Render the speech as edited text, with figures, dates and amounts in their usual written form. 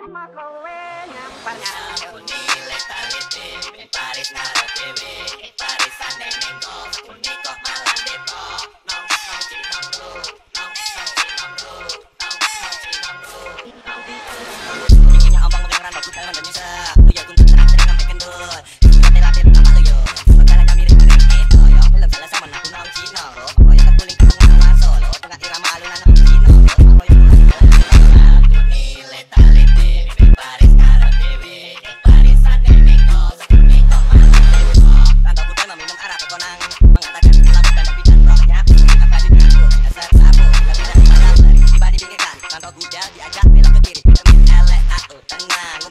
Makowe nyamparnya Kuni letalite, Paris naro dewe, Parisan nenenggo, kuni kok malah depo. Nong nong cinong ru, nong cinong ru, nong cinong ru. Bikinnya ombang kedengeran bagus dalam dan nyisa. Lu ya guntur tenang sering sampai kendul. Latih sama lu yo, segalanya mirip itu yo. Film salah sama aku nong cinong ru. Apa yang terguling ke tengah solo, tengah irama alunan nong cinong ru. Apa yang kuni letalite, Paris naro dewe, Parisan nenenggo, kuni kok malah depo. Rantau kuda meminum arak kekonang, mengatakan labu dan bidan rohnya. Apa di dapur, dasar sabu, lebih dari padang dari tiba dipikirkan. Rantau kuda diajak belok ke kiri, demi LAU tenang.